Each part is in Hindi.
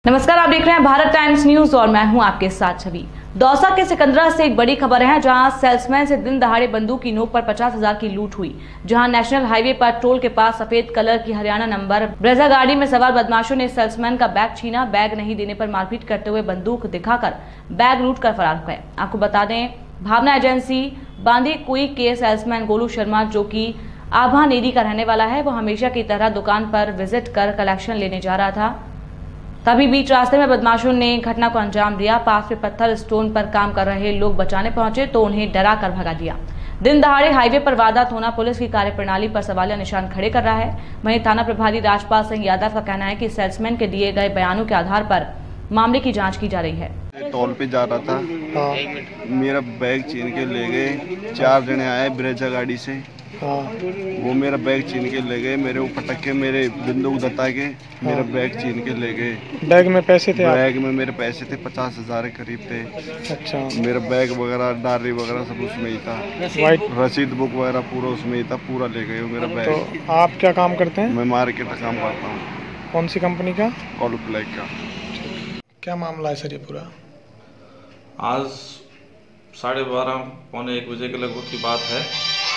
नमस्कार, आप देख रहे हैं भारत टाइम्स न्यूज और मैं हूं आपके साथ छवि। दौसा के सिकंदरा से एक बड़ी खबर है, जहां सेल्समैन से दिन दहाड़े बंदूक की नोक पर 50,000 की लूट हुई। जहां नेशनल हाईवे पर टोल के पास सफेद कलर की हरियाणा नंबर ब्रेजा गाड़ी में सवार बदमाशों ने सेल्समैन का बैग छीना। बैग नहीं देने पर मारपीट करते हुए बंदूक दिखाकर बैग लूट कर फरार हो गए। आपको बता दें, भावना एजेंसी बांदी कुई के सेल्समैन गोलू शर्मा, जो की आभा नेरी का रहने वाला है, वो हमेशा की तरह दुकान पर विजिट कर कलेक्शन लेने जा रहा था। तभी बीच रास्ते में बदमाशों ने घटना को अंजाम दिया। पास में पत्थर स्टोन पर काम कर रहे लोग बचाने पहुंचे तो उन्हें डरा कर भगा दिया। दिन दहाड़े हाईवे पर वारदात होना पुलिस की कार्यप्रणाली पर सवालिया निशान खड़े कर रहा है। वहीं थाना प्रभारी राजपाल सिंह यादव का कहना है कि सेल्समैन के दिए गए बयानों के आधार पर मामले की जांच की जा रही है। टोल पे जा रहा था, मेरा बैग छीन के ले गए। 4 जने आए ब्रेजा गाड़ी से, वो मेरा बैग छीन के ले गए। मेरे ऊपर टक्के, मेरे बंदूक दता के मेरा बैग छीन के ले गए। बैग में पैसे थे? बैग में मेरे पैसे थे 50,000 करीब थे। अच्छा। मेरा बैग वगैरह, डायरी वगैरह सब उसमें ही था। वाइट रसीद बुक वगैरह पूरा उसमें ही था, पूरा ले गए मेरा बैग। तो आप क्या काम करते हैं? मैं मार्केट का काम करता हूँ। कौन सी कंपनी का? कॉल ब्लैक का। क्या मामला है सर ये पूरा? आज 12:30 पौने 1 बजे के लगभग की बात है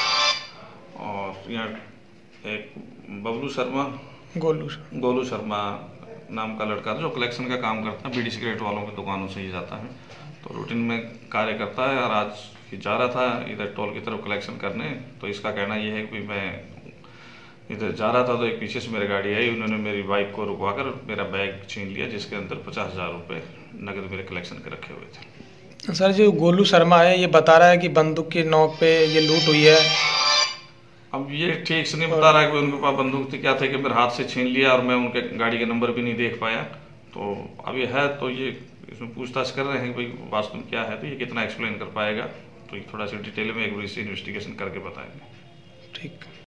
और यहाँ एक बबलू शर्मा, गोलू शर्मा नाम का लड़का जो कलेक्शन का काम करता है, बीड़ी सिगरेट वालों की दुकानों से ही जाता है, तो रूटीन में कार्य करता है। और आज जा रहा था इधर टोल की तरफ कलेक्शन करने, तो इसका कहना यह है कि मैं इधर जा रहा था तो एक पीछे से मेरी गाड़ी आई, उन्होंने मेरी बाइक को रुकवाकर मेरा बैग छीन लिया, जिसके अंदर 50,000 रुपये नगद मेरे कलेक्शन के रखे हुए थे। सर, जो गोलू शर्मा है ये बता रहा है कि बंदूक की नोक पे ये लूट हुई है। अब ये ठीक से नहीं बता रहा है कि उनके पास बंदूक थी, क्या थे कि मेरे हाथ से छीन लिया और मैं उनके गाड़ी के नंबर भी नहीं देख पाया। तो अब ये है, तो ये इसमें पूछताछ कर रहे हैं कि भाई वास्तव में क्या है, तो ये कितना एक्सप्लेन कर पाएगा, तो ये थोड़ा सा डिटेल में एक बार इसे इन्वेस्टिगेशन करके बताएंगे। ठीक।